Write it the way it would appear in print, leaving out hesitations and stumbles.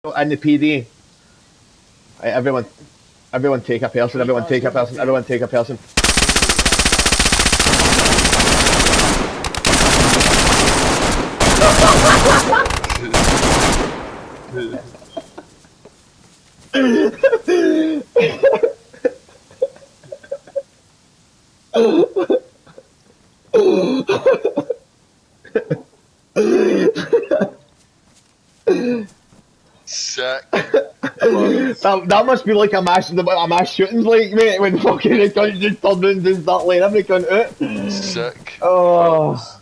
in the PD. Right, everyone take a person, everyone take a person, everyone take a person. Sick. That must be like a mass shootings, like, mate, when fucking the cunt just turned around and start laying every cunt out. Sick. Oh.